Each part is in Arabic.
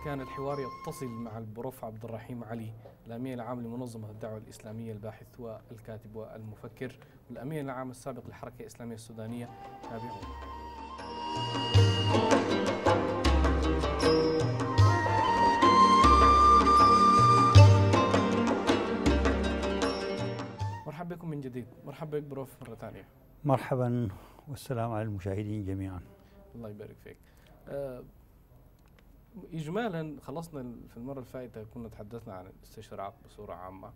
كان الحوار يتصل مع البروف عبد الرحيم علي، الأمين العام لمنظمة الدعوة الإسلامية، الباحث والكاتب والمفكر، والأمين العام السابق للحركة الإسلامية السودانية. تابعونا. مرحبا بكم من جديد. مرحبا بك بروف مرة ثانية. مرحبا والسلام على المشاهدين جميعا. الله يبارك فيك. إجمالا خلصنا في المرة الفائتة كنا تحدثنا عن الاستشراق بصورة عامة.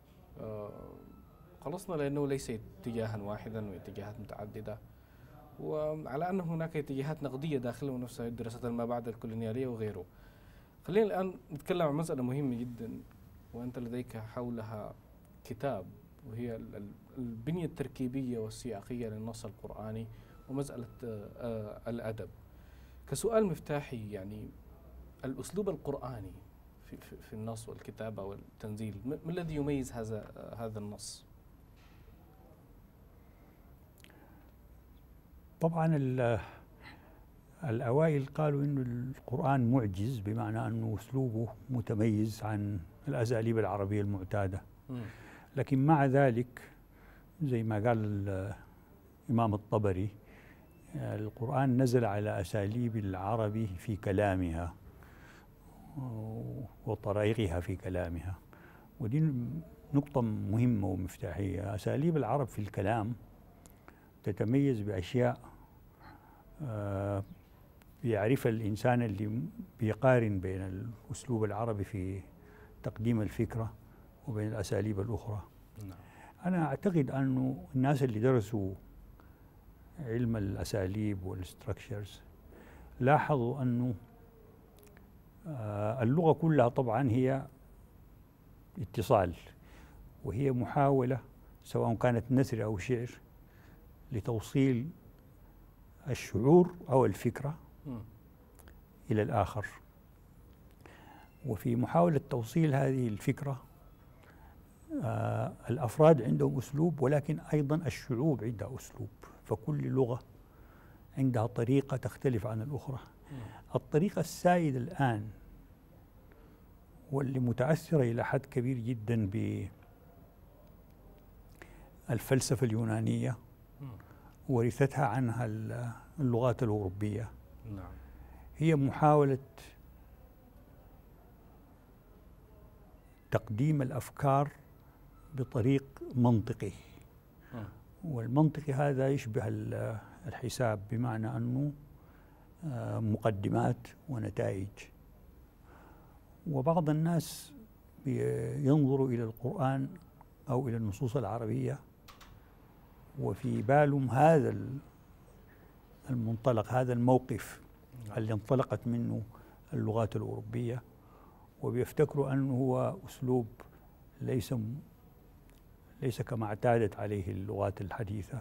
خلصنا لأنه ليس اتجاها واحدا واتجاهات متعددة، وعلى أن هناك اتجاهات نقدية داخله نفسها، دراسات ما بعد الكولونيالية وغيره. خلينا الآن نتكلم عن مسألة مهمة جدا وأنت لديك حولها كتاب، وهي البنية التركيبية والسياقية للنص القرآني ومسألة الأدب. كسؤال مفتاحي، يعني الأسلوب القرآني في النص والكتابة والتنزيل، ما الذي يميز هذا النص؟ طبعا الأوائل قالوا إنه القرآن معجز، بمعنى أنه أسلوبه متميز عن الأساليب العربية المعتادة. لكن مع ذلك زي ما قال الإمام الطبري، القرآن نزل على أساليب العرب في كلامها وطرائقها في كلامها، ودي نقطة مهمة ومفتاحية. أساليب العرب في الكلام تتميز بأشياء بيعرفها الإنسان اللي بيقارن بين الأسلوب العربي في تقديم الفكرة وبين الأساليب الأخرى. أنا أعتقد أنه الناس اللي درسوا علم الأساليب والستركشرز لاحظوا أنه اللغة كلها طبعا هي اتصال، وهي محاولة سواء كانت نثر أو شعر لتوصيل الشعور أو الفكرة إلى الآخر. وفي محاولة توصيل هذه الفكرة الأفراد عندهم أسلوب، ولكن أيضا الشعوب عندها أسلوب، فكل لغة عندها طريقة تختلف عن الأخرى. الطريقة السائدة الآن واللي متأثرة إلى حد كبير جدا بالفلسفة اليونانية ورثتها عنها اللغات الأوروبية، هي محاولة تقديم الأفكار بطريق منطقي. والمنطقي هذا يشبه الحساب، بمعنى أنه مقدمات ونتائج. وبعض الناس ينظروا إلى القرآن أو إلى النصوص العربية وفي بالهم هذا المنطلق، هذا الموقف اللي انطلقت منه اللغات الأوروبية، وبيفتكروا أنه هو أسلوب ليس كما اعتادت عليه اللغات الحديثة.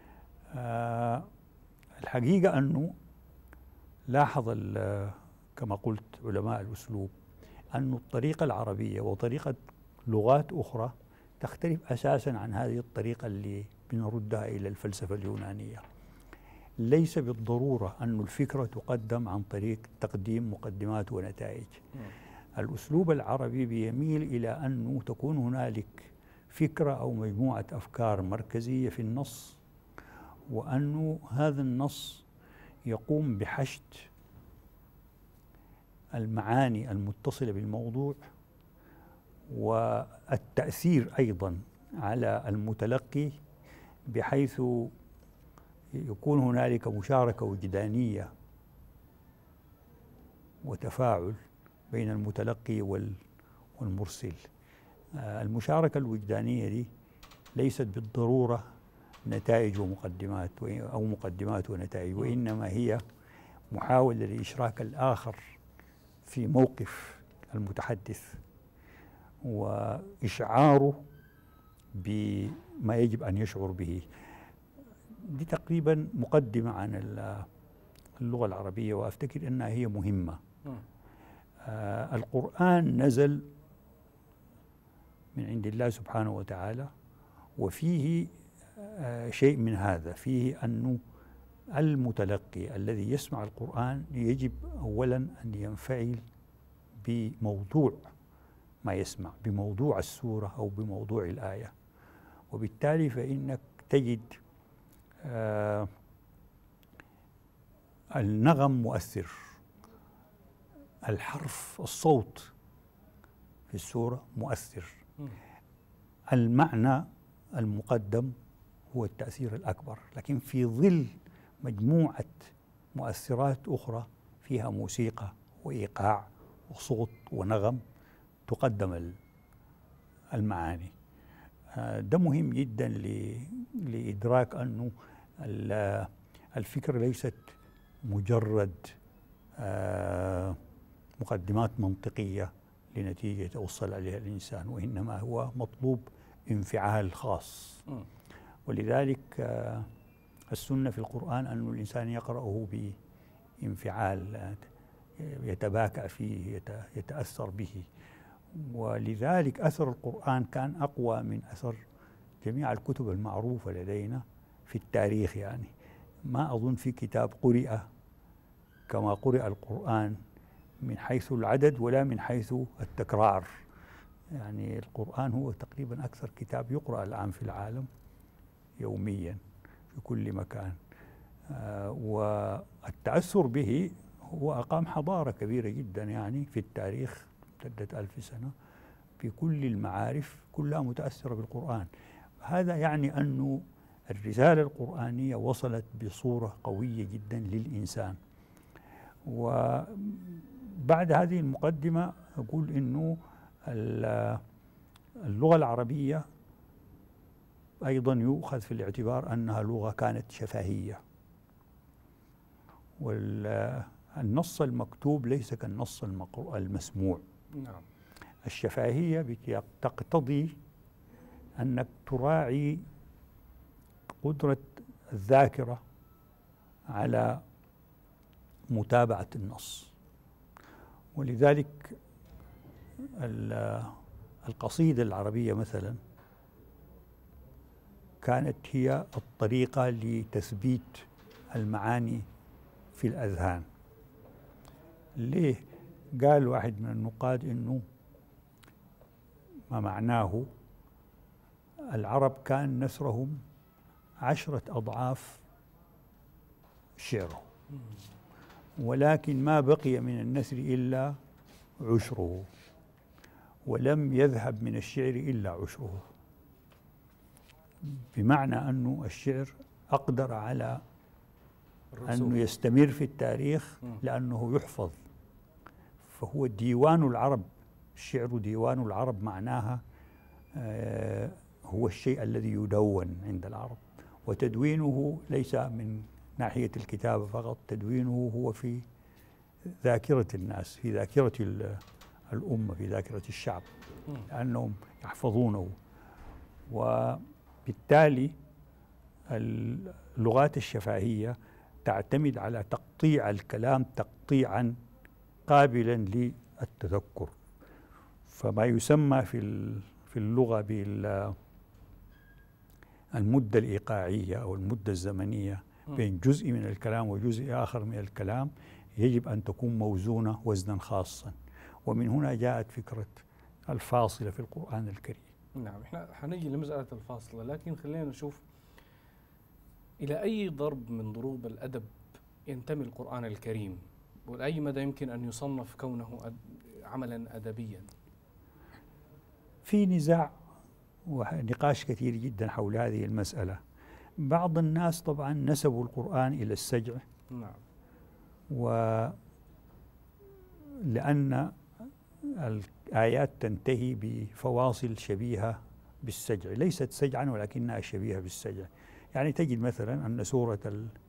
الحقيقة أنه لاحظ كما قلت علماء الأسلوب أن الطريقة العربية وطريقة لغات أخرى تختلف أساسا عن هذه الطريقة اللي بنردها إلى الفلسفة اليونانية. ليس بالضرورة أن الفكرة تقدم عن طريق تقديم مقدمات ونتائج. الأسلوب العربي بيميل إلى أنه تكون هنالك فكرة أو مجموعة أفكار مركزية في النص، وأنه هذا النص يقوم بحشد المعاني المتصلة بالموضوع والتأثير أيضا على المتلقي، بحيث يكون هنالك مشاركة وجدانية وتفاعل بين المتلقي والمرسل. المشاركة الوجدانية دي ليست بالضرورة نتائج ومقدمات أو مقدمات ونتائج، وإنما هي محاولة لإشراك الآخر في موقف المتحدث وإشعاره بما يجب أن يشعر به. دي تقريبا مقدمة عن اللغة العربية، وأفتكر أنها هي مهمة. القرآن نزل من عند الله سبحانه وتعالى، وفيه شيء من هذا، فيه أنه المتلقي الذي يسمع القرآن يجب أولا أن ينفعل بموضوع ما يسمع، بموضوع السورة أو بموضوع الآية. وبالتالي فإنك تجد النغم مؤثر، الحرف الصوت في السورة مؤثر، المعنى المقدم هو التأثير الأكبر. لكن في ظل مجموعة مؤثرات أخرى فيها موسيقى وإيقاع وصوت ونغم تقدم المعاني. ده مهم جدا لإدراك أنه الفكرة ليست مجرد مقدمات منطقية لنتيجة توصل عليها الإنسان، وإنما هو مطلوب انفعال خاص. ولذلك السنة في القرآن أن الإنسان يقرأه بانفعال، يتباكى فيه، يتأثر به. ولذلك أثر القرآن كان أقوى من أثر جميع الكتب المعروفة لدينا في التاريخ. يعني ما أظن في كتاب قرئ كما قرئ القرآن من حيث العدد ولا من حيث التكرار. يعني القرآن هو تقريبا أكثر كتاب يقرأ الآن في العالم يوميا في كل مكان. والتأثر به هو أقام حضارة كبيرة جدا يعني في التاريخ امتدت 1000 سنة في كل المعارف كلها متأثرة بالقرآن. هذا يعني أن الرسالة القرآنية وصلت بصورة قوية جدا للإنسان. وبعد هذه المقدمة أقول أنه اللغة العربية أيضا يؤخذ في الاعتبار أنها لغة كانت شفهية، والنص المكتوب ليس كالنص المسموع. نعم. الشفهية تقتضي أنك تراعي قدرة الذاكرة على متابعة النص. ولذلك القصيدة العربية مثلا كانت هي الطريقة لتثبيت المعاني في الأذهان. ليه؟ قال واحد من النقاد إنه ما معناه العرب كان نثرهم 10 أضعاف شعره، ولكن ما بقي من النثر إلا عشره، ولم يذهب من الشعر إلا عشره. بمعنى أنه الشعر أقدر على أنه يستمر في التاريخ لأنه يحفظ. فهو ديوان العرب، الشعر ديوان العرب معناها هو الشيء الذي يدون عند العرب، وتدوينه ليس من ناحية الكتابة فقط، تدوينه هو في ذاكرة الناس، في ذاكرة الأمة، في ذاكرة الشعب، لأنهم يحفظونه. وبالتالي اللغات الشفهية تعتمد على تقطيع الكلام تقطيعا قابلا للتذكر. فما يسمى في اللغة بالمدة الإيقاعية أو المدة الزمنية بين جزء من الكلام وجزء آخر من الكلام يجب أن تكون موزونة وزنا خاصا. ومن هنا جاءت فكرة الفاصلة في القرآن الكريم. نعم، احنا حنجي لمسألة الفاصلة، لكن خلينا نشوف إلى أي ضرب من ضروب الأدب ينتمي القرآن الكريم، ولأي مدى يمكن أن يصنف كونه عملا أدبيا؟ في نزاع ونقاش كثير جدا حول هذه المسألة. بعض الناس طبعا نسبوا القرآن إلى السجع. نعم. ولأن الآيات تنتهي بفواصل شبيهة بالسجع، ليست سجعا ولكنها شبيهة بالسجع. يعني تجد مثلا أن سورة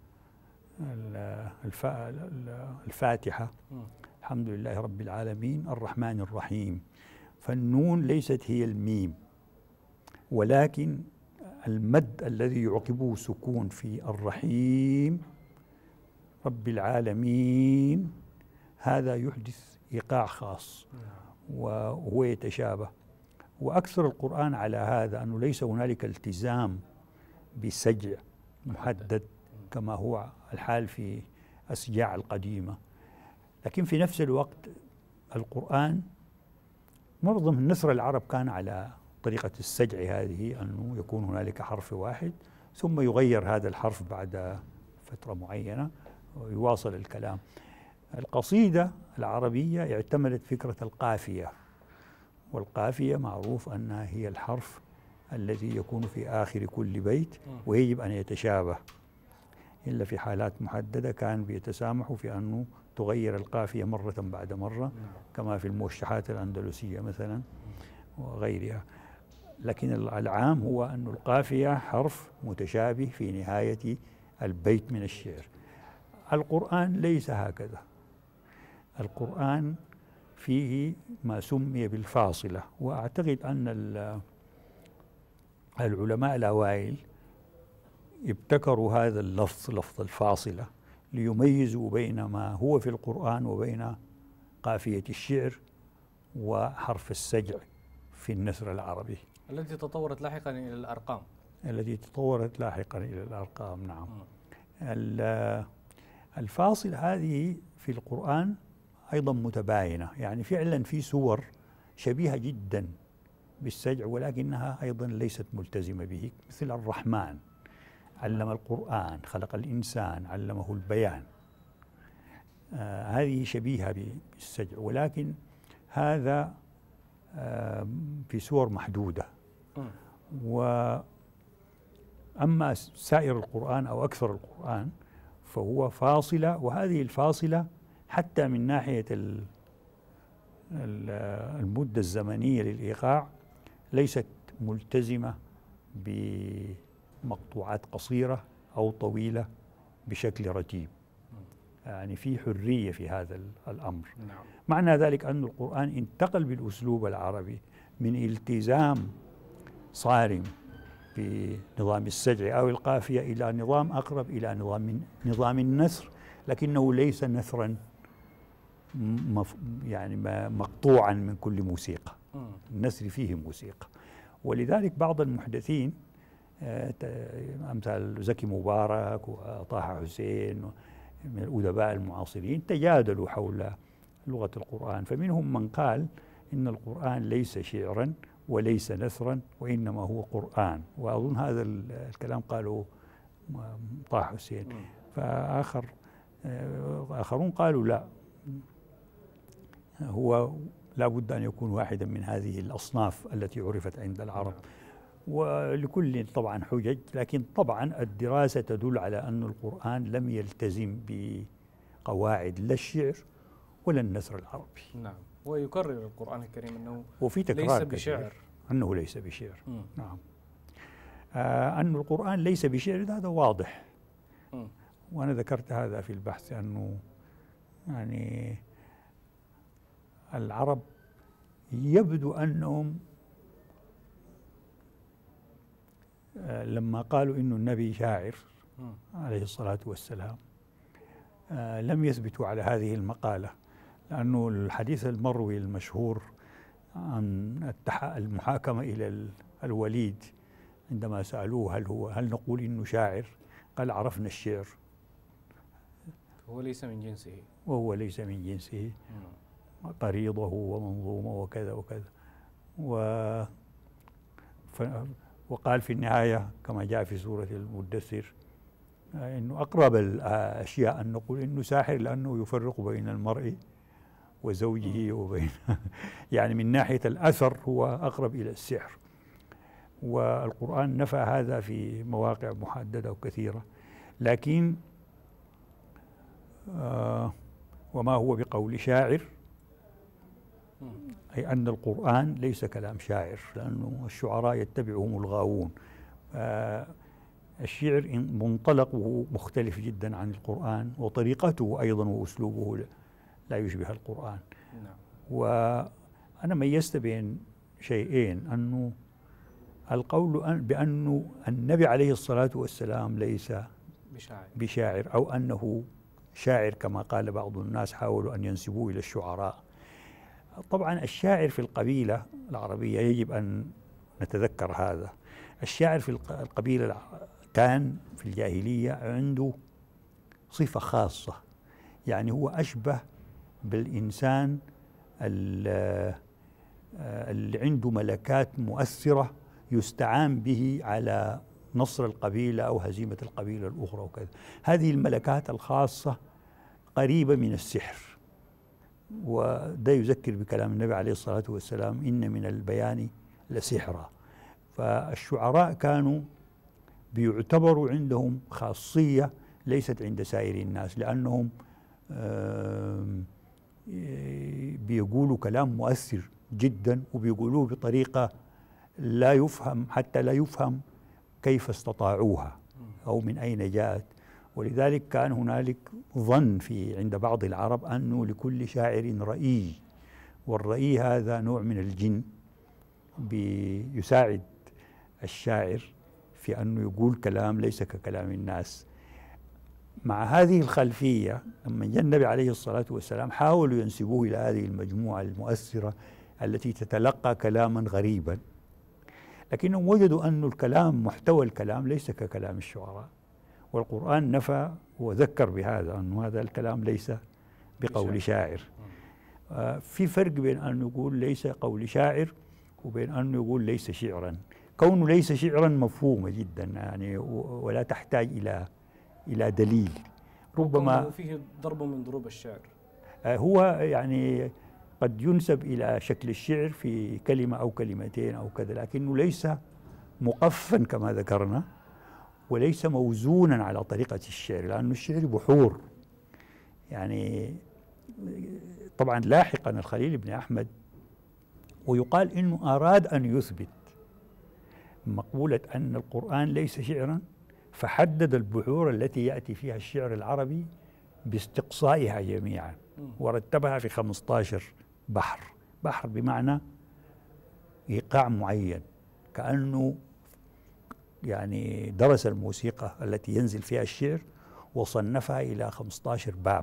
الفاتحة الحمد لله رب العالمين الرحمن الرحيم، فالنون ليست هي الميم، ولكن المد الذي يعقبه سكون في الرحيم رب العالمين هذا يحدث إيقاع خاص وهو يتشابه. وأكثر القرآن على هذا أنه ليس هنالك التزام بسجع محدد كما هو الحال في الأسجاع القديمة. لكن في نفس الوقت القرآن معظم النثر العرب كان على طريقة السجع هذه، أنه يكون هنالك حرف واحد ثم يغير هذا الحرف بعد فترة معينة ويواصل الكلام. القصيدة العربية اعتمدت فكرة القافية، والقافية معروف أنها هي الحرف الذي يكون في آخر كل بيت ويجب أن يتشابه، إلا في حالات محددة كان بيتسامحوا في أنه تغير القافية مرة بعد مرة كما في الموشحات الأندلسية مثلا وغيرها. لكن العام هو أن القافية حرف متشابه في نهاية البيت من الشعر. القرآن ليس هكذا. القرآن فيه ما سمي بالفاصلة، وأعتقد أن العلماء الأوائل ابتكروا هذا اللفظ، لفظ الفاصلة، ليميزوا بين ما هو في القرآن وبين قافية الشعر وحرف السجع في النثر العربي التي تطورت لاحقا إلى الأرقام. نعم. الفاصلة هذه في القرآن أيضا متباينة، يعني فعلا في سور شبيهة جدا بالسجع ولكنها أيضا ليست ملتزمة به، مثل الرحمن علم القرآن، خلق الإنسان، علمه البيان. هذه شبيهة بالسجع، ولكن هذا في سور محدودة. وأما سائر القرآن أو أكثر القرآن فهو فاصلة، وهذه الفاصلة حتى من ناحية المدة الزمنية للإيقاع ليست ملتزمة بمقطوعات قصيرة أو طويلة بشكل رتيب، يعني في حرية في هذا الأمر. نعم. معنى ذلك أن القرآن انتقل بالأسلوب العربي من التزام صارم بنظام السجع أو القافية إلى نظام أقرب إلى نظام النثر، لكنه ليس نثرا يعني مقطوعا من كل موسيقى. النثر فيه موسيقى، ولذلك بعض المحدثين أمثال زكي مبارك وطه حسين من الأدباء المعاصرين تجادلوا حول لغة القرآن، فمنهم من قال إن القرآن ليس شعرا وليس نثرا وإنما هو قرآن، وأظن هذا الكلام قاله طه حسين. آخرون قالوا لا، هو لا بد أن يكون واحدا من هذه الأصناف التي عرفت عند العرب، ولكل طبعا حجج، لكن طبعا الدراسة تدل على أن القرآن لم يلتزم بقواعد لا الشعر ولا النثر العربي. نعم. ويكرر القرآن الكريم أنه وفي تكرار ليس بشعر، أنه ليس بشعر. نعم. أن القرآن ليس بشعر هذا واضح، وأنا ذكرت هذا في البحث، أنه يعني العرب يبدو أنهم لما قالوا إنه النبي شاعر عليه الصلاة والسلام لم يثبتوا على هذه المقالة، لأنه الحديث المروي المشهور عن المحاكمة إلى الوليد عندما سألوه هل نقول إنه شاعر، قال عرفنا الشعر هو ليس من جنسه، وهو ليس من جنسه، طريضه ومنظومه وكذا وكذا. وقال في النهاية كما جاء في سورة المدثر إنه أقرب الأشياء أن نقول إنه ساحر، لأنه يفرق بين المرء وزوجه وبين يعني من ناحية الأثر هو أقرب إلى السحر. والقرآن نفى هذا في مواقع محددة وكثيرة، لكن وما هو بقول شاعر، أي أن القرآن ليس كلام شاعر، لأنه الشعراء يتبعهم الغاوون. الشعر منطلقه مختلف جدا عن القرآن، وطريقته أيضا وأسلوبه لا يشبه القرآن. وأنا ميزت بين شيئين، أنه القول بأنه النبي عليه الصلاة والسلام ليس بشاعر أو أنه شاعر كما قال بعض الناس حاولوا أن ينسبوه إلى الشعراء. طبعا الشاعر في القبيلة العربية يجب أن نتذكر هذا. الشاعر في القبيلة كان في الجاهلية عنده صفة خاصة، يعني هو أشبه بالإنسان اللي عنده ملكات مؤثرة يستعان به على نصر القبيلة أو هزيمة القبيلة الأخرى وكذا. هذه الملكات الخاصة قريبة من السحر، وده يذكر بكلام النبي عليه الصلاة والسلام: إن من البيان لسحرا. فالشعراء كانوا بيعتبروا عندهم خاصية ليست عند سائر الناس، لأنهم بيقولوا كلام مؤثر جدا، وبيقولوه بطريقة لا يفهم، حتى لا يفهم كيف استطاعوها أو من أين جاءت. ولذلك كان هنالك ظن عند بعض العرب أنه لكل شاعر رأي، والرأي هذا نوع من الجن بيساعد الشاعر في أنه يقول كلام ليس ككلام الناس. مع هذه الخلفية لما جاء النبي عليه الصلاة والسلام حاولوا ينسبوه إلى هذه المجموعة المؤثرة التي تتلقى كلاما غريبا، لكنهم وجدوا أن الكلام، محتوى الكلام ليس ككلام الشعراء، والقرآن نفى وذكر بهذا، أن هذا الكلام ليس بقول شاعر. في فرق بين أن يقول ليس قول شاعر وبين أن يقول ليس شعرا. كونه ليس شعرا مفهومة جدا يعني، ولا تحتاج إلى دليل. ربما فيه ضرب من ضروب الشعر. هو يعني قد ينسب إلى شكل الشعر في كلمة أو كلمتين أو كذا، لكنه ليس مقفا كما ذكرنا، وليس موزونا على طريقة الشعر، لأن الشعر بحور. يعني طبعا لاحقا الخليل بن أحمد ويقال إنه أراد أن يثبت مقولة أن القرآن ليس شعرا، فحدد البحور التي يأتي فيها الشعر العربي باستقصائها جميعا، ورتبها في 15 بحر. بحر بمعنى إيقاع معين، كأنه يعني درس الموسيقى التي ينزل فيها الشعر وصنفها إلى 15 باب.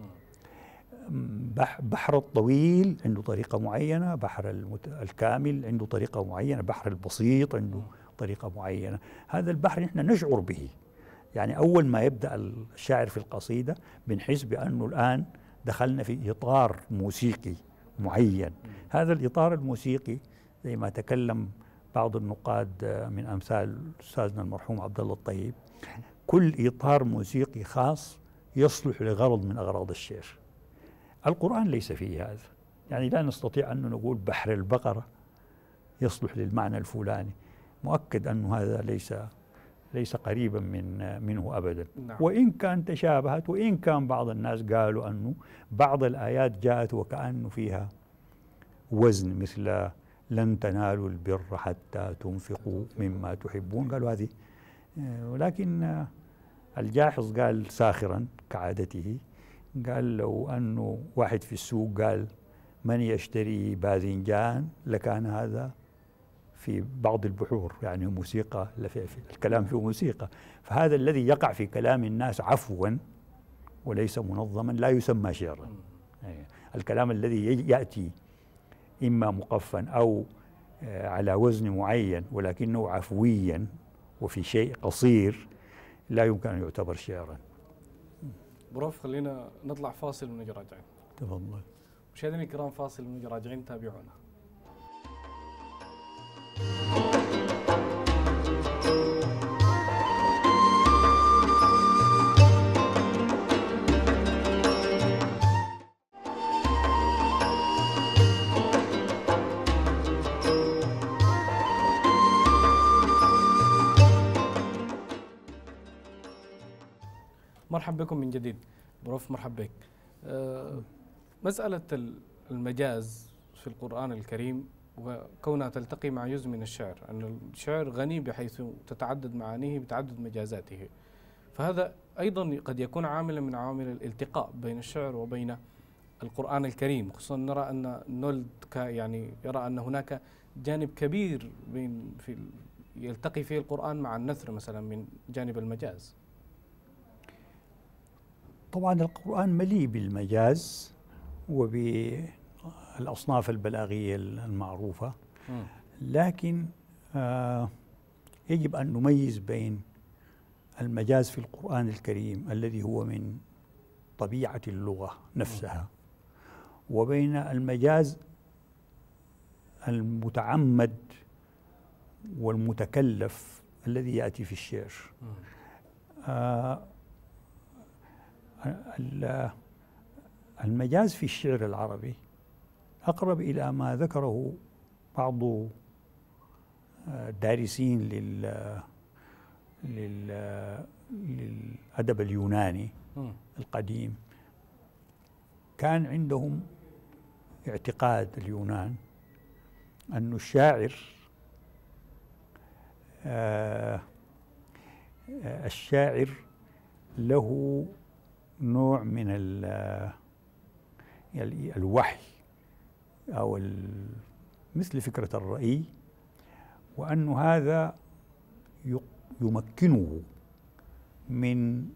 بحر الطويل عنده طريقة معينة، بحر الكامل عنده طريقة معينة، بحر البسيط عنده طريقة معينة. هذا البحر نحن نشعر به، يعني أول ما يبدأ الشاعر في القصيدة بنحس بأنه الآن دخلنا في إطار موسيقي معين. هذا الإطار الموسيقي زي ما تكلم بعض النقاد من أمثال أستاذنا المرحوم عبد الله الطيب، كل إطار موسيقي خاص يصلح لغرض من أغراض الشعر. القرآن ليس فيه هذا، يعني لا نستطيع أن نقول بحر البقرة يصلح للمعنى الفلاني. مؤكد أن هذا ليس قريبا منه أبدا. نعم. وإن كان تشابهت، وإن كان بعض الناس قالوا أنه بعض الآيات جاءت وكأنه فيها وزن، مثل لن تنالوا البر حتى تنفقوا مما تحبون، قالوا هذه. ولكن الجاحظ قال ساخرا كعادته، قال لو أنه واحد في السوق قال من يشتري باذنجان لكان هذا في بعض البحور، يعني موسيقى، في الكلام فيه موسيقى. فهذا الذي يقع في كلام الناس عفوا وليس منظما لا يسمى شعرا. الكلام الذي يأتي إما مقفا أو على وزن معين ولكنه عفويا وفي شيء قصير لا يمكن أن يعتبر شعرا. بروف، خلينا نطلع فاصل ونجي راجعين. تفضل. مشاهدينا الكرام، فاصل ونجي راجعين، تابعونا. مرحبا بكم من جديد. بروف مرحبا بك. مسألة المجاز في القرآن الكريم وكونها تلتقي مع جزء من الشعر، أن الشعر غني بحيث تتعدد معانيه بتعدد مجازاته، فهذا أيضا قد يكون عاملا من عوامل الالتقاء بين الشعر وبين القرآن الكريم، خصوصا نرى أن نولد يعني يرى أن هناك جانب كبير يلتقي فيه القرآن مع النثر مثلا من جانب المجاز. طبعا القرآن مليء بالمجاز وبالأصناف البلاغية المعروفة، لكن يجب أن نميز بين المجاز في القرآن الكريم الذي هو من طبيعة اللغة نفسها، وبين المجاز المتعمد والمتكلف الذي يأتي في الشعر. المجاز في الشعر العربي أقرب إلى ما ذكره بعض الدارسين للأدب اليوناني القديم. كان عندهم اعتقاد اليونان أن الشاعر له نوع من الوحي أو مثل فكرة الرأي، وأن هذا يمكنه من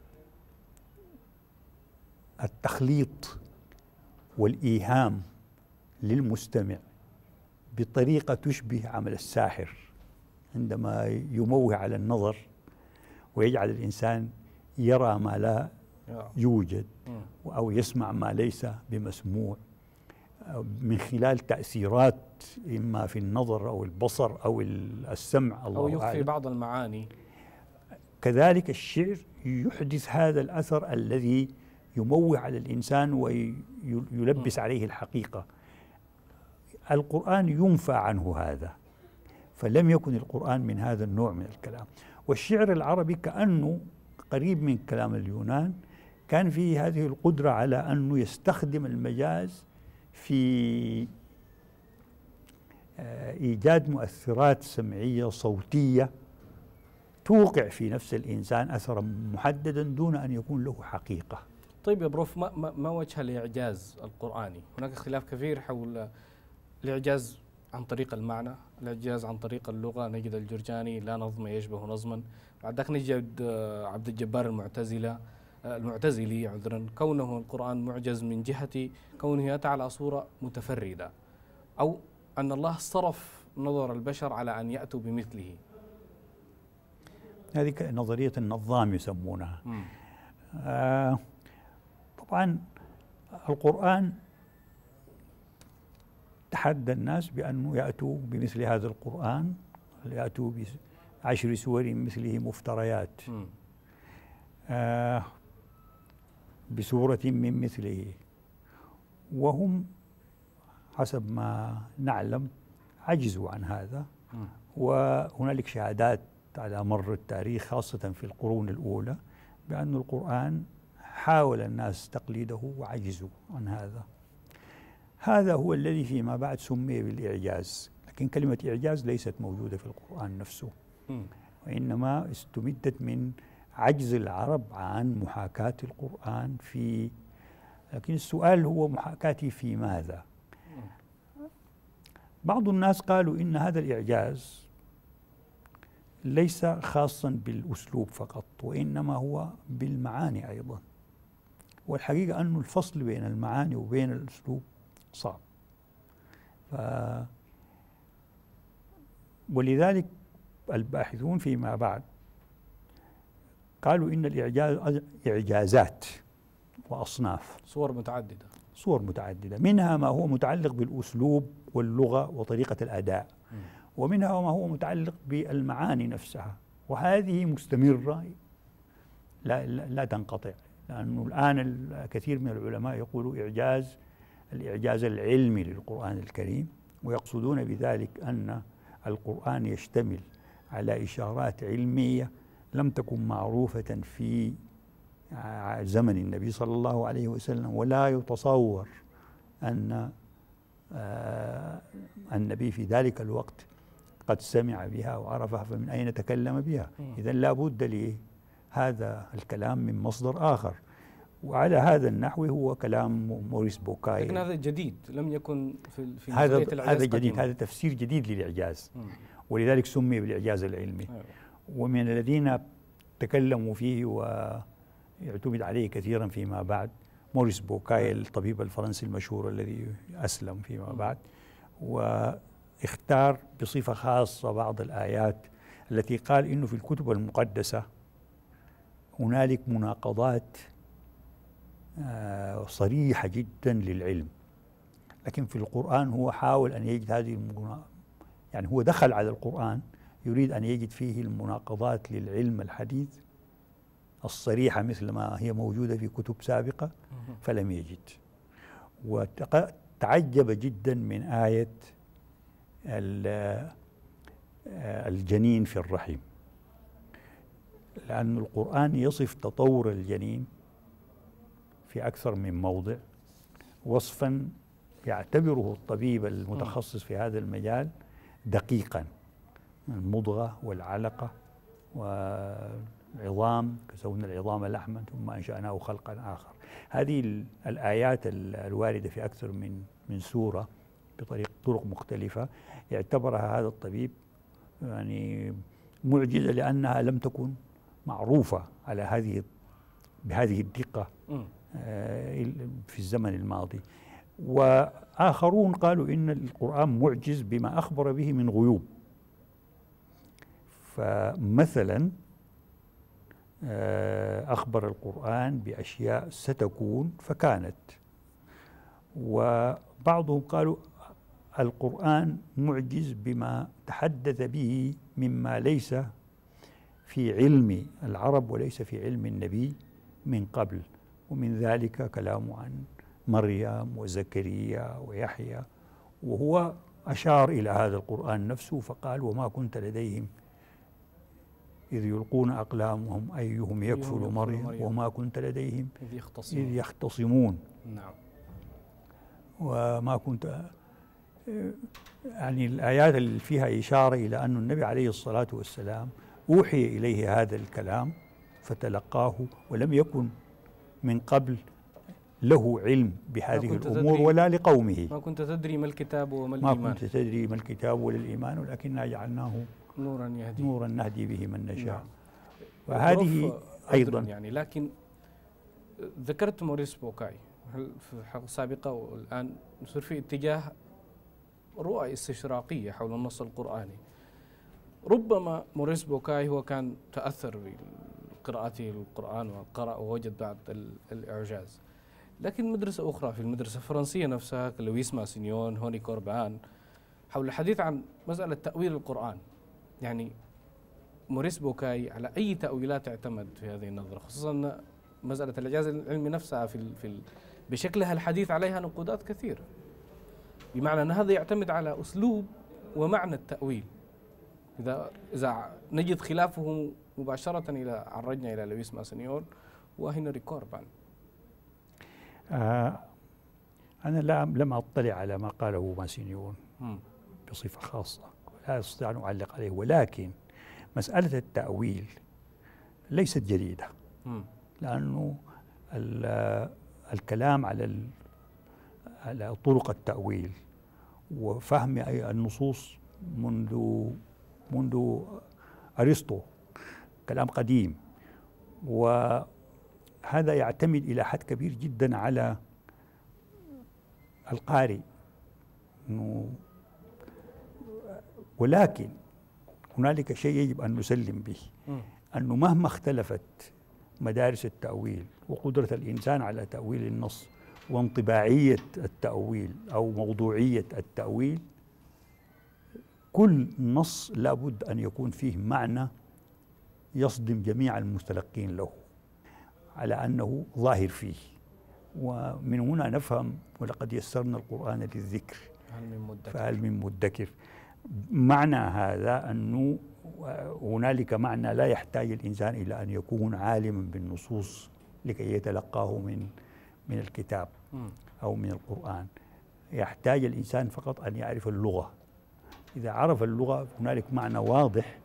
التخليط والإيهام للمستمع بطريقة تشبه عمل الساحر عندما يموه على النظر ويجعل الإنسان يرى ما لا يوجد أو يسمع ما ليس بمسموع من خلال تأثيرات إما في النظر أو البصر أو السمع، الله أو يخفي أعلم. بعض المعاني. كذلك الشعر يحدث هذا الأثر الذي يموه على الإنسان ويلبس عليه الحقيقة. القرآن ينفى عنه هذا، فلم يكن القرآن من هذا النوع من الكلام. والشعر العربي كأنه قريب من كلام اليونان، كان فيه هذه القدرة على أنه يستخدم المجاز في إيجاد مؤثرات سمعية صوتية توقع في نفس الإنسان أثرا محددا دون أن يكون له حقيقة. طيب يا بروف، ما وجه الإعجاز القرآني؟ هناك اختلاف كثير حول الإعجاز عن طريق المعنى، الإعجاز عن طريق اللغة. نجد الجرجاني لا نظم يشبه نظما، بعد ذلك نجد عبد الجبار المعتزلي عذرا كونه القرآن معجز من جهة كونه يأتي على صورة متفردة، أو أن الله صرف نظر البشر على أن يأتوا بمثله. هذه نظرية النظام يسمونها. طبعا القرآن تحدى الناس بأنه يأتوا بمثل هذا القرآن، يأتوا ب10 سور مثله مفتريات، بسورة من مثله، وهم حسب ما نعلم عجزوا عن هذا. وهنالك شهادات على مر التاريخ خاصة في القرون الأولى بأن القرآن حاول الناس تقليده وعجزوا عن هذا. هذا هو الذي فيما بعد سمي بالإعجاز، لكن كلمة إعجاز ليست موجودة في القرآن نفسه، وإنما استمدت من عجز العرب عن محاكاة القرآن في. لكن السؤال هو محاكاته في ماذا؟ بعض الناس قالوا إن هذا الإعجاز ليس خاصا بالأسلوب فقط، وإنما هو بالمعاني أيضا. والحقيقة أن الفصل بين المعاني وبين الأسلوب صعب. ولذلك الباحثون فيما بعد قالوا إن الإعجاز إعجازات وأصناف، صور متعددة، منها ما هو متعلق بالأسلوب واللغة وطريقة الأداء، ومنها ما هو متعلق بالمعاني نفسها، وهذه مستمرة لا تنقطع. لأنه الآن الكثير من العلماء يقولوا الإعجاز العلمي للقرآن الكريم، ويقصدون بذلك أن القرآن يشتمل على إشارات علمية لم تكن معروفة في زمن النبي صلى الله عليه وسلم، ولا يتصور أن النبي في ذلك الوقت قد سمع بها وعرفها، فمن أين تكلم بها؟ إذن لا بد لهذا الكلام من مصدر آخر. وعلى هذا النحو هو كلام موريس بوكاي. لكن هذا جديد، لم يكن في هذا جديد، هذا تفسير جديد للإعجاز، ولذلك سمي بالإعجاز العلمي. ومن الذين تكلموا فيه ويعتمد عليه كثيرا فيما بعد موريس بوكاي الطبيب الفرنسي المشهور الذي أسلم فيما بعد، واختار بصفة خاصة بعض الآيات التي قال إنه في الكتب المقدسة هنالك مناقضات صريحة جدا للعلم، لكن في القرآن هو حاول أن يجد يعني هو دخل على القرآن يريد أن يجد فيه المناقضات للعلم الحديث الصريحة مثل ما هي موجودة في كتب سابقة، فلم يجد. وتعجب جدا من آية الجنين في الرحم، لأن القرآن يصف تطور الجنين في أكثر من موضع وصفا يعتبره الطبيب المتخصص في هذا المجال دقيقا، المضغة والعلقة والعظام، كسونا العظام لحما ثم أنشأناه خلقا آخر. هذه الآيات الواردة في أكثر من سورة بطرق مختلفة يعتبرها هذا الطبيب يعني معجزة، لأنها لم تكن معروفة على بهذه الدقة في الزمن الماضي. وآخرون قالوا إن القرآن معجز بما أخبر به من غيوب. فمثلا أخبر القرآن بأشياء ستكون فكانت، وبعضهم قالوا القرآن معجز بما تحدث به مما ليس في علم العرب وليس في علم النبي من قبل، ومن ذلك كلام عن مريم وزكريا ويحيى. وهو أشار إلى هذا القرآن نفسه فقال وما كنت لديهم إذ يلقون أقلامهم أيهم يكفل مريم وما كنت لديهم إذ يختصمون. نعم. وما كنت يعني الآيات اللي فيها إشارة إلى أن النبي عليه الصلاة والسلام أوحي إليه هذا الكلام فتلقاه ولم يكن من قبل له علم بهذه الأمور ولا لقومه. ما كنت تدري ما الكتاب وما الإيمان. ما كنت تدري ما الكتاب ولا الإيمان ولكننا جعلناه نورا نهدي به من نشاء. نعم. وهذه أيضا يعني. لكن ذكرت موريس بوكاي في حلقة سابقة، والآن نصير في اتجاه رؤى استشراقية حول النص القرآني. ربما موريس بوكاي هو كان تأثر بقراءته للقرآن وقرأ ووجد بعض الإعجاز، لكن مدرسة أخرى في المدرسة الفرنسية نفسها كلويس ماسينيون، هوني كوربان، حول الحديث عن مسألة تأويل القرآن. يعني موريس بوكاي على أي تأويلات اعتمد في هذه النظرة، خصوصا مسألة الإعجاز العلمي نفسها بشكلها الحديث عليها نقودات كثيرة، بمعنى أن هذا يعتمد على أسلوب ومعنى التأويل. إذا نجد خلافه مباشرة إلى عرجنا إلى لويس ماسينيون وهنري كوربان. أنا لم أطلع على ما قاله ماسينيون بصفة خاصة، لا أستطيع أن أعلق عليه، ولكن مسألة التأويل ليست جديدة، لأنه الكلام على طرق التأويل وفهم النصوص منذ أرسطو كلام قديم، وهذا يعتمد إلى حد كبير جدا على القارئ. ولكن هنالك شيء يجب أن نسلم به، أنه مهما اختلفت مدارس التأويل وقدرة الإنسان على تأويل النص وانطباعية التأويل أو موضوعية التأويل، كل نص لابد أن يكون فيه معنى يصدم جميع المستلقين له على أنه ظاهر فيه. ومن هنا نفهم ولقد يسرنا القرآن للذكر فهل من مدكر. معنى هذا أنه هنالك معنى لا يحتاج الإنسان إلى أن يكون عالما بالنصوص لكي يتلقاه من الكتاب أو من القرآن. يحتاج الإنسان فقط أن يعرف اللغة. إذا عرف اللغة هنالك معنى واضح.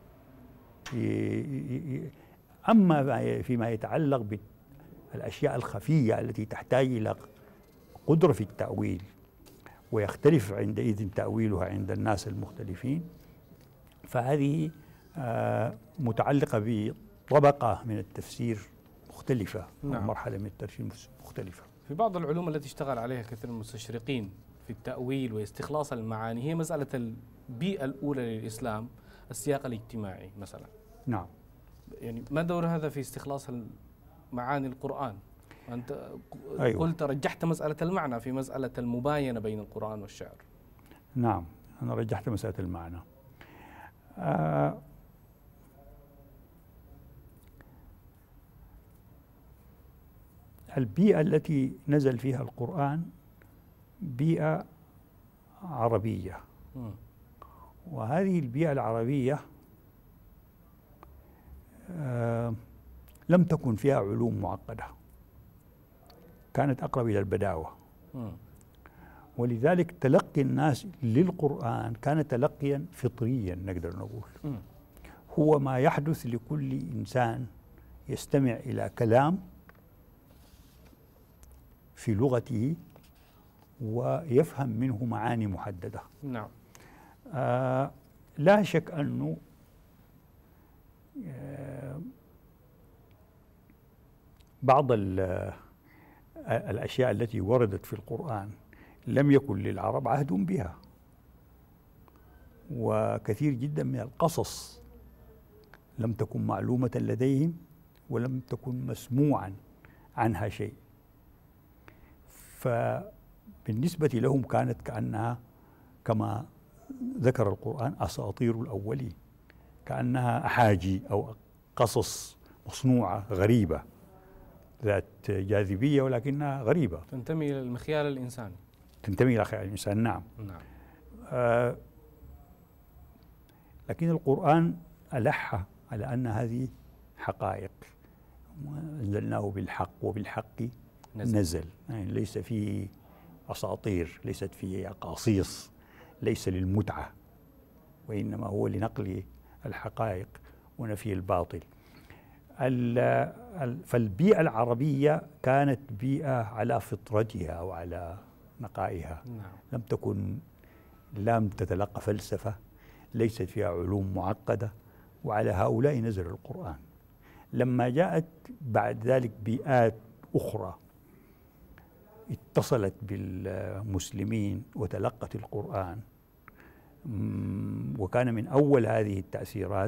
أما فيما يتعلق بالأشياء الخفية التي تحتاج إلى قدرة في التأويل ويختلف عندئذ تأويلها عند الناس المختلفين، فهذه متعلقة بطبقة من التفسير مختلفة. نعم. مرحلة من التفسير مختلفة. في بعض العلوم التي اشتغل عليها كثير من المستشرقين في التأويل واستخلاص المعاني هي مسألة البيئة الأولى للإسلام، السياق الاجتماعي مثلا. نعم. يعني ما دور هذا في استخلاص معاني القرآن؟ أنت أيوة. قلت رجحت مسألة المعنى في مسألة المباينة بين القرآن والشعر. نعم، أنا رجحت مسألة المعنى. البيئة التي نزل فيها القرآن بيئة عربية، وهذه البيئة العربية لم تكن فيها علوم معقدة، كانت أقرب إلى البداوة، ولذلك تلقي الناس للقرآن كان تلقيا فطريا نقدر نقول. هو ما يحدث لكل إنسان يستمع إلى كلام في لغته ويفهم منه معاني محددة. نعم. لا شك أنه بعض الأشياء التي وردت في القرآن لم يكن للعرب عهد بها، وكثير جدا من القصص لم تكن معلومة لديهم ولم تكن مسموعا عنها شيء، فبالنسبة لهم كانت كأنها كما ذكر القرآن أساطير الأولين، كأنها أحاجي أو قصص مصنوعة غريبة ذات جاذبية ولكنها غريبة، تنتمي إلى المخيال الإنساني. تنتمي إلى خيال الإنسان. نعم. لكن القرآن ألح على أن هذه حقائق، أنزلناه بالحق وبالحق نزل. يعني ليس فيه أساطير، ليست فيه أقاصيص، ليس للمتعة، وإنما هو لنقل الحقائق ونفي الباطل. فالبيئة العربية كانت بيئة على فطرتها وعلى نقائها. نعم. لم تتلقى فلسفة، ليست فيها علوم معقدة، وعلى هؤلاء نزل القرآن. لما جاءت بعد ذلك بيئات أخرى اتصلت بالمسلمين وتلقت القرآن، وكان من أول هذه التأثيرات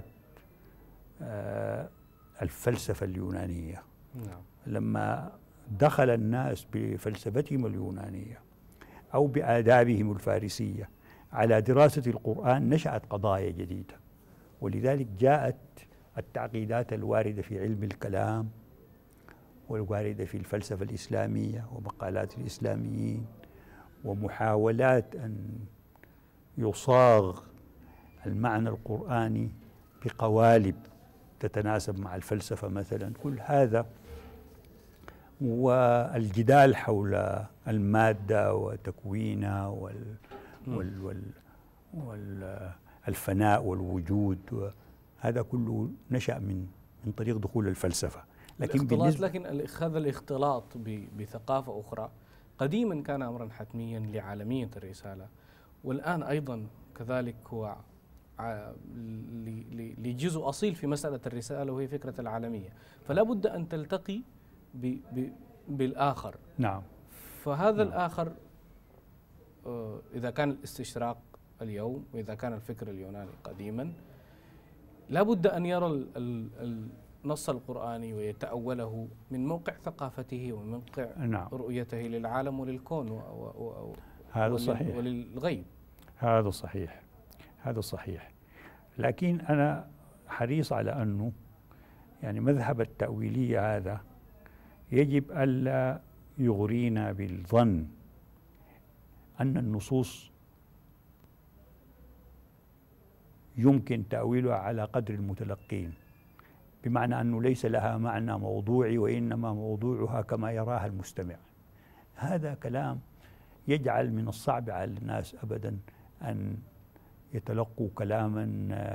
الفلسفة اليونانية. نعم. لما دخل الناس بفلسفتهم اليونانية أو بآدابهم الفارسية على دراسة القرآن نشأت قضايا جديدة، ولذلك جاءت التعقيدات الواردة في علم الكلام والواردة في الفلسفة الإسلامية ومقالات الإسلاميين، ومحاولات أن يصاغ المعنى القرآني بقوالب تتناسب مع الفلسفة مثلا. كل هذا والجدال حول المادة وتكوينها والفناء والوجود، هذا كله نشأ من طريق دخول الفلسفة. لكن هذا الاختلاط بثقافة أخرى قديما كان أمرا حتميا لعالمية الرسالة، والآن أيضا كذلك هو لجزء أصيل في مسألة الرسالة وهي فكرة العالمية، فلا بد أن تلتقي بالآخر. نعم. فهذا الآخر إذا كان الاستشراق اليوم وإذا كان الفكر اليوناني قديما، لا بد أن يرى النص القرآني ويتأوله من موقع ثقافته ومن موقع نعم. رؤيته للعالم وللكون هذا صحيح. وللغيب. هذا صحيح، هذا صحيح. لكن أنا حريص على أنه يعني مذهب التأويلية هذا يجب ألا يغرينا بالظن أن النصوص يمكن تأويلها على قدر المتلقين، بمعنى أنه ليس لها معنى موضوعي وإنما موضوعها كما يراها المستمع. هذا كلام يجعل من الصعب على الناس أبدا أن يتلقوا كلاما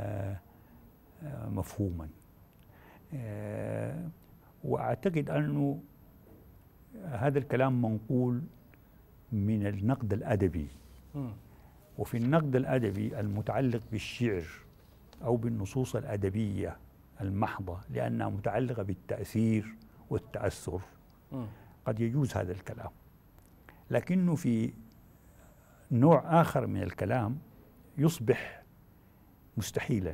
مفهوما. وأعتقد أنه هذا الكلام منقول من النقد الأدبي، وفي النقد الأدبي المتعلق بالشعر أو بالنصوص الأدبية المحضة لأنها متعلقة بالتأثير والتأثر قد يجوز هذا الكلام، لكنه في نوع آخر من الكلام يصبح مستحيلا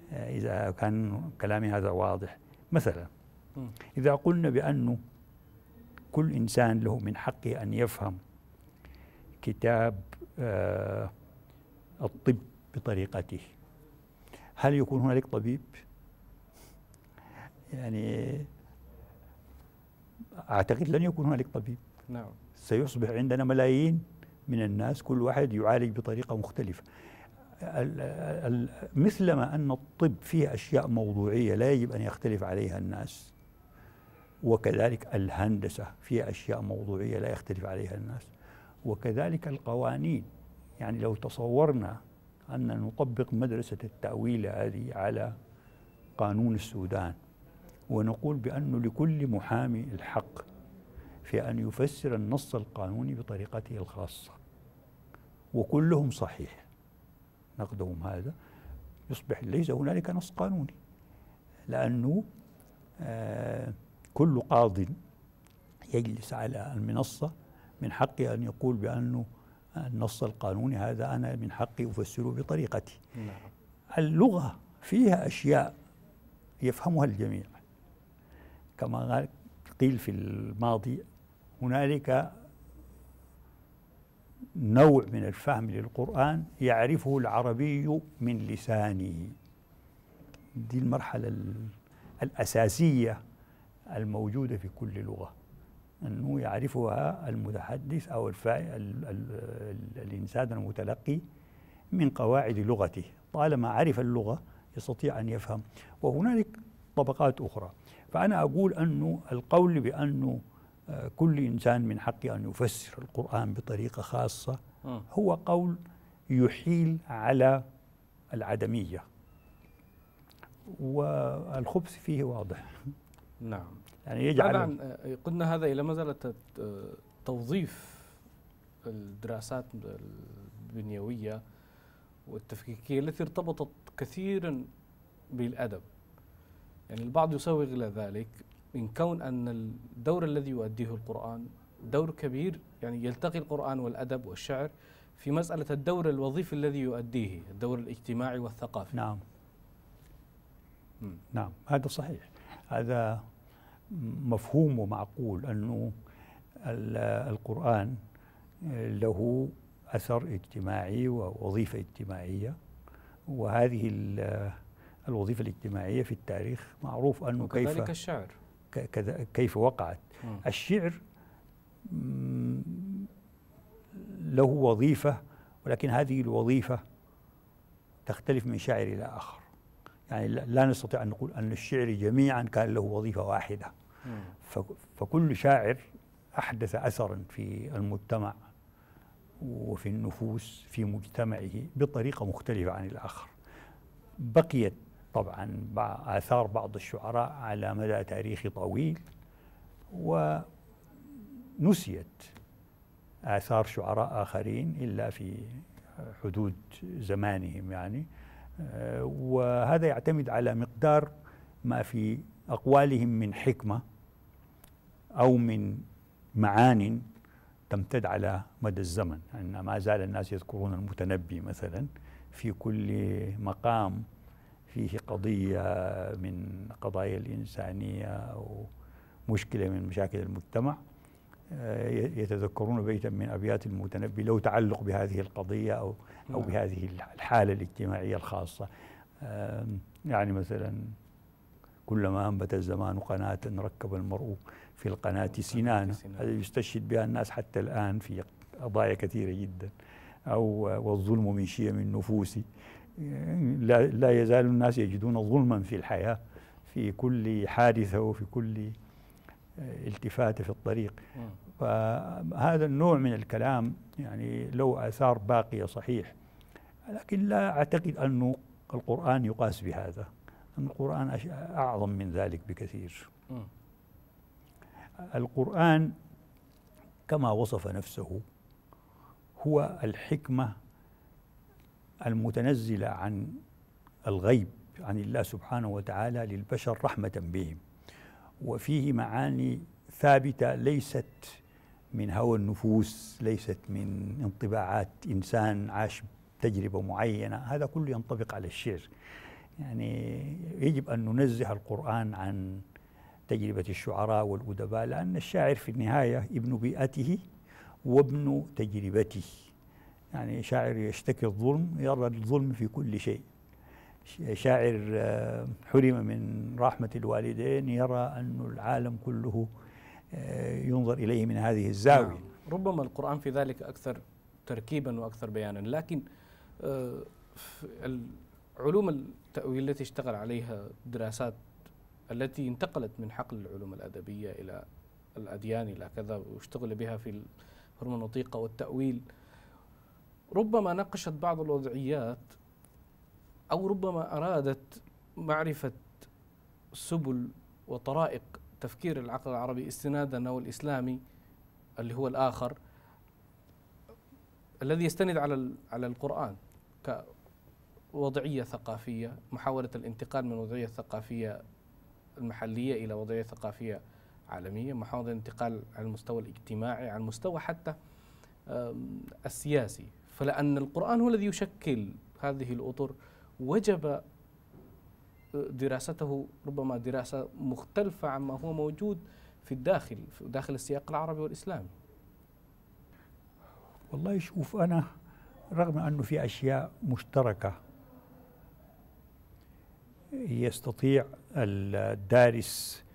إذا كان كلامي هذا واضح. مثلا إذا قلنا بأنه كل إنسان له من حقه أن يفهم كتاب الطب بطريقته. هل يكون هنالك طبيب؟ يعني أعتقد لن يكون هنالك طبيب. نعم. سيصبح عندنا ملايين من الناس كل واحد يعالج بطريقة مختلفة. مثلما أن الطب فيه أشياء موضوعية لا يجب أن يختلف عليها الناس، وكذلك الهندسة فيها أشياء موضوعية لا يختلف عليها الناس، وكذلك القوانين. يعني لو تصورنا أن نطبق مدرسة التأويل هذه على قانون السودان، ونقول بأن لكل محامي الحق في أن يفسر النص القانوني بطريقته الخاصة، وكلهم صحيح، نقدهم هذا، يصبح ليس هنالك نص قانوني، لأنه كل قاض يجلس على المنصة من حقه أن يقول بأنه النص القانوني هذا أنا من حقي أفسره بطريقتي. نعم. اللغة فيها أشياء يفهمها الجميع، كما قيل في الماضي هنالك نوع من الفهم للقرآن يعرفه العربي من لسانه. دي المرحلة الأساسية الموجودة في كل لغة، أنه يعرفها المتحدث أو الإنسان المتلقي من قواعد لغته. طالما عرف اللغة يستطيع أن يفهم. وهنالك طبقات أخرى. فأنا أقول أنه القول بأنه كل إنسان من حقه أن يفسر القرآن بطريقة خاصة هو قول يحيل على العدمية، والخبث فيه واضح. نعم. يعني يجعل طبعا قلنا هذا إلى مسألة توظيف الدراسات البنيوية والتفكيكية التي ارتبطت كثيرا بالأدب. يعني البعض يسوغ إلى ذلك من كون أن الدور الذي يؤديه القرآن دور كبير، يعني يلتقي القرآن والأدب والشعر في مسألة الدور الوظيفي الذي يؤديه، الدور الاجتماعي والثقافي. نعم. نعم، هذا صحيح، هذا مفهوم ومعقول أنه القرآن له أثر اجتماعي ووظيفة اجتماعية، وهذه الوظيفة الاجتماعية في التاريخ معروف أنه كذلك الشعر كيف وقعت. الشعر له وظيفة، ولكن هذه الوظيفة تختلف من شاعر إلى آخر. يعني لا نستطيع أن نقول أن الشعر جميعا كان له وظيفة واحدة. فكل شاعر أحدث أثرا في المجتمع وفي النفوس في مجتمعه بطريقة مختلفة عن الآخر. بقيت طبعا آثار بعض الشعراء على مدى تاريخي طويل، ونسيت آثار شعراء آخرين إلا في حدود زمانهم يعني. وهذا يعتمد على مقدار ما في أقوالهم من حكمة أو من معان تمتد على مدى الزمن. يعني ما زال الناس يذكرون المتنبي مثلا في كل مقام فيه قضية من قضايا الإنسانية أو مشكلة من مشاكل المجتمع، يتذكرون بيتا من أبيات المتنبي له تعلق بهذه القضية أو بهذه الحالة الاجتماعية الخاصة. يعني مثلا كلما أنبت الزمان قناة ركب المرء في القناة سنانا، هذا يستشهد بها الناس حتى الآن في قضايا كثيرة جدا. أو والظلم من شيم النفوس، لا يزال الناس يجدون ظلما في الحياة في كل حادثة وفي كل التفاتة في الطريق. فهذا النوع من الكلام يعني له آثار باقية صحيح، لكن لا أعتقد أن القرآن يقاس بهذا. القرآن أعظم من ذلك بكثير. القرآن كما وصف نفسه هو الحكمة المتنزلة عن الغيب عن الله سبحانه وتعالى للبشر رحمة بهم، وفيه معاني ثابتة ليست من هوى النفوس، ليست من انطباعات إنسان عاش تجربة معينة. هذا كله ينطبق على الشعر. يعني يجب أن ننزه القرآن عن تجربة الشعراء والأدباء، لأن الشاعر في النهاية ابن بيئته وابن تجربته. يعني شاعر يشتكي الظلم يرى الظلم في كل شيء، شاعر حرم من رحمة الوالدين يرى أن العالم كله ينظر إليه من هذه الزاوية. نعم. ربما القرآن في ذلك أكثر تركيبا وأكثر بيانا، لكن علوم التأويل التي اشتغل عليها دراسات التي انتقلت من حقل العلوم الأدبية إلى الأديان إلى كذا، واشتغل بها في الهرمنوطيقة والتأويل، ربما ناقشت بعض الوضعيات أو ربما أرادت معرفة سبل وطرائق تفكير العقل العربي استنادا أو الإسلامي اللي هو الآخر الذي يستند على القرآن كوضعية ثقافية، محاولة الانتقال من وضعية ثقافية المحلية إلى وضعية ثقافية عالمية، محاولة الانتقال على المستوى الاجتماعي، على المستوى حتى السياسي. فلأن القرآن هو الذي يشكل هذه الأطر وجب دراسته ربما دراسة مختلفة عما هو موجود في داخل السياق العربي والإسلامي. والله شوف، أنا رغم أنه في أشياء مشتركة يستطيع الدارس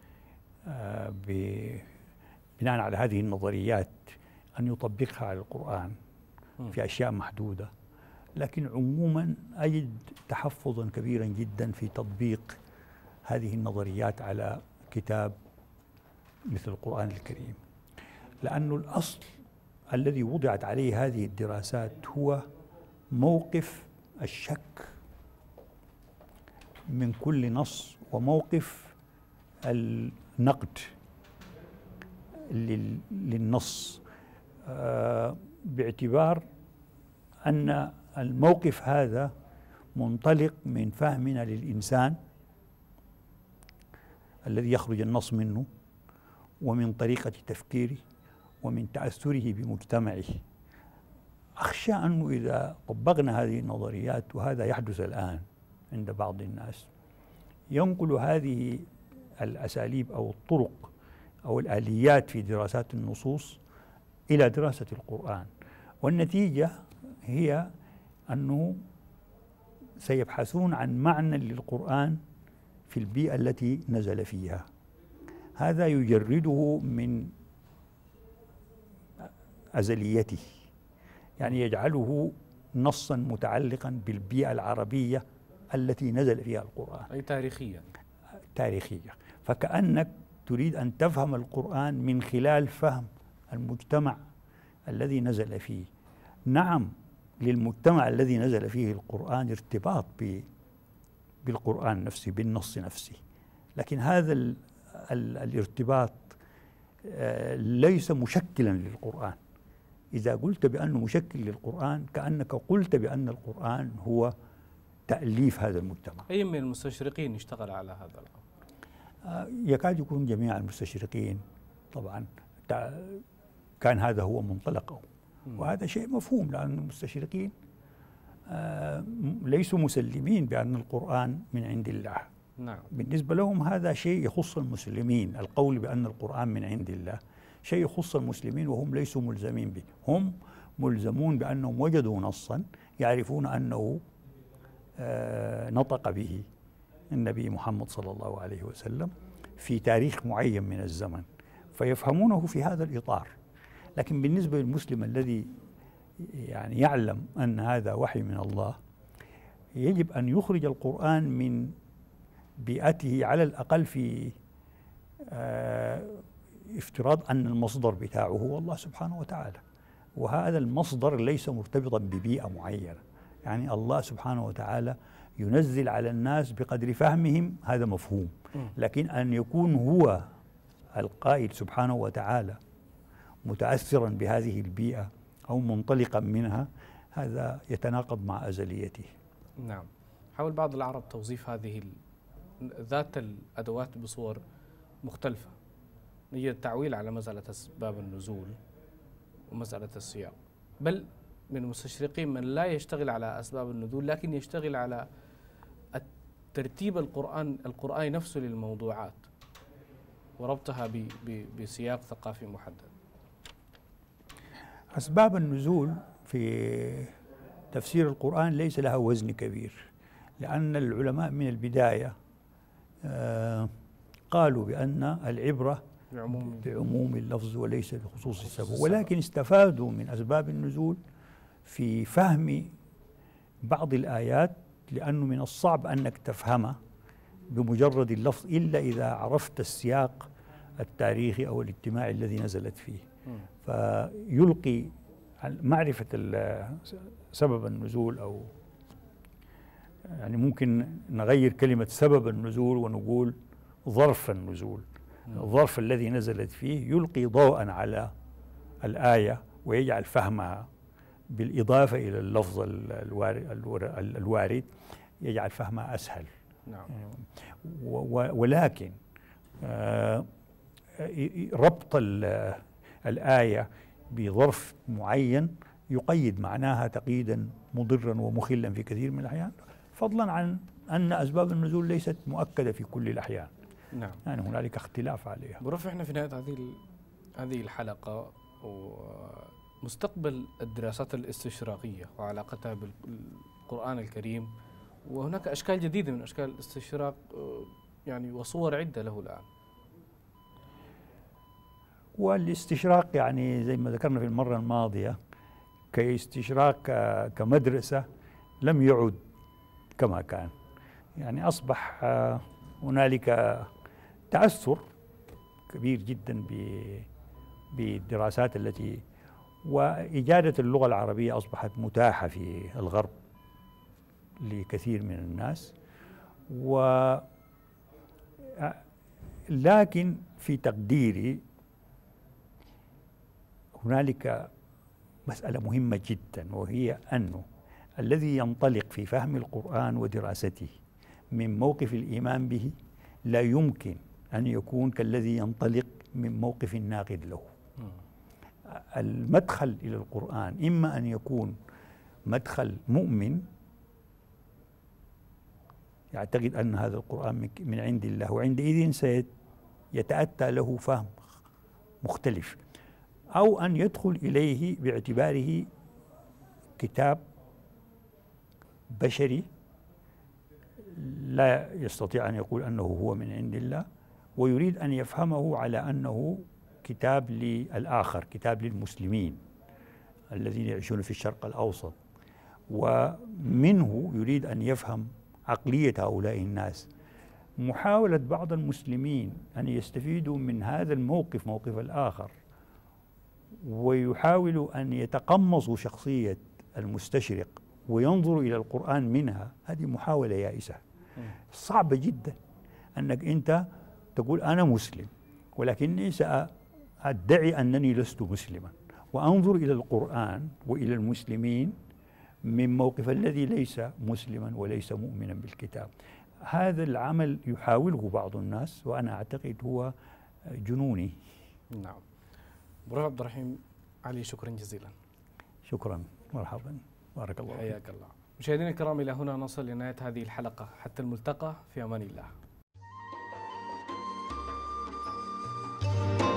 بناء على هذه النظريات أن يطبقها على القرآن في أشياء محدودة، لكن عموما أجد تحفظا كبيرا جدا في تطبيق هذه النظريات على كتاب مثل القرآن الكريم، لأن الأصل الذي وضعت عليه هذه الدراسات هو موقف الشك من كل نص وموقف النقد للنص، باعتبار أن الموقف هذا منطلق من فهمنا للإنسان الذي يخرج النص منه، ومن طريقة تفكيره، ومن تأثره بمجتمعه. أخشى أنه إذا طبقنا هذه النظريات، وهذا يحدث الآن عند بعض الناس، ينقل هذه الأساليب أو الطرق أو الآليات في دراسات النصوص إلى دراسة القرآن، والنتيجة هي أنه سيبحثون عن معنى للقرآن في البيئة التي نزل فيها. هذا يجرده من أزليته، يعني يجعله نصا متعلقا بالبيئة العربية التي نزل فيها القرآن، أي تاريخية. فكأنك تريد أن تفهم القرآن من خلال فهم المجتمع الذي نزل فيه. نعم، للمجتمع الذي نزل فيه القرآن ارتباط بالقرآن نفسه، بالنص نفسه، لكن هذا الارتباط ليس مشكلا للقرآن. إذا قلت بأنه مشكل للقرآن كأنك قلت بأن القرآن هو تأليف هذا المجتمع. أي من المستشرقين اشتغل على هذا الأمر؟ يكاد يكون جميع المستشرقين طبعا كان هذا هو منطلقه، وهذا شيء مفهوم، لأن المستشرقين ليسوا مسلمين بأن القرآن من عند الله. نعم. بالنسبة لهم هذا شيء يخص المسلمين، القول بأن القرآن من عند الله شيء يخص المسلمين، وهم ليسوا ملزمين به. هم ملزمون بأنهم وجدوا نصا يعرفون أنه نطق به النبي محمد صلى الله عليه وسلم في تاريخ معين من الزمن، فيفهمونه في هذا الإطار. لكن بالنسبة للمسلم الذي يعني يعلم أن هذا وحي من الله، يجب أن يخرج القرآن من بيئته، على الأقل في افتراض أن المصدر بتاعه هو الله سبحانه وتعالى، وهذا المصدر ليس مرتبطا ببيئة معينة. يعني الله سبحانه وتعالى ينزل على الناس بقدر فهمهم، هذا مفهوم، لكن أن يكون هو القائل سبحانه وتعالى متأثرا بهذه البيئة أو منطلقا منها، هذا يتناقض مع أزليته. نعم. حاول بعض العرب توظيف هذه ذات الأدوات بصور مختلفة، هي التعويل على مسألة أسباب النزول ومسألة السياق، بل من المستشرقين من لا يشتغل على أسباب النزول، لكن يشتغل على الترتيب القرآني نفسه للموضوعات. وربطها بسياق ثقافي محدد؟ أسباب النزول في تفسير القرآن ليس لها وزن كبير، لأن العلماء من البداية قالوا بأن العبرة بعموم اللفظ وليس بخصوص السبب، ولكن استفادوا من أسباب النزول في فهم بعض الآيات، لأنه من الصعب أنك تفهمها بمجرد اللفظ إلا إذا عرفت السياق التاريخي أو الاجتماعي الذي نزلت فيه. فيلقي معرفة سبب النزول، أو يعني ممكن نغير كلمة سبب النزول ونقول ظرف النزول. الظرف الذي نزلت فيه يلقي ضوءا على الآية ويجعل فهمها بالإضافة إلى اللفظ الوارد يجعل فهمها أسهل. نعم. ولكن ربط الآية بظرف معين يقيد معناها تقييدا مضرا ومخلا في كثير من الأحيان، فضلا عن أن أسباب النزول ليست مؤكدة في كل الأحيان. نعم. يعني هنالك اختلاف عليها. برفع، احنا في نهاية هذه الحلقة ومستقبل الدراسات الاستشراقية وعلاقتها بالقرآن الكريم، وهناك أشكال جديدة من أشكال الاستشراق يعني وصور عدة له الآن. والاستشراق يعني زي ما ذكرنا في المرة الماضية كاستشراق كمدرسة لم يعد كما كان، يعني أصبح هنالك تأثر كبير جدا بالدراسات التي، وإجادة اللغة العربية أصبحت متاحة في الغرب لكثير من الناس. لكن في تقديري هنالك مسألة مهمة جدا، وهي أنه الذي ينطلق في فهم القرآن ودراسته من موقف الإيمان به لا يمكن أن يكون كالذي ينطلق من موقف الناقد له. المدخل إلى القرآن إما أن يكون مدخل مؤمن يعتقد أن هذا القرآن من عند الله، وعندئذ سيتأتى له فهم مختلف، أو أن يدخل إليه باعتباره كتاب بشري لا يستطيع أن يقول أنه هو من عند الله، ويريد أن يفهمه على أنه كتاب للآخر، كتاب للمسلمين الذين يعيشون في الشرق الأوسط، ومنه يريد أن يفهم عقلية هؤلاء الناس. محاولة بعض المسلمين أن يستفيدوا من هذا الموقف، موقف الآخر، ويحاولوا أن يتقمصوا شخصية المستشرق وينظروا إلى القرآن منها، هذه محاولة يائسة صعبة جدا. أنك أنت تقول أنا مسلم ولكني سأدعي أنني لست مسلما، وأنظر إلى القرآن وإلى المسلمين من موقف الذي ليس مسلما وليس مؤمنا بالكتاب. هذا العمل يحاوله بعض الناس، وأنا أعتقد هو جنوني. نعم. بروف عبد الرحيم علي، شكرا جزيلا. شكرا، مرحبا، بارك الله فيك. حياك الله. مشاهدينا الكرام، إلى هنا نصل لنهاية هذه الحلقة، حتى الملتقى، في أمان الله.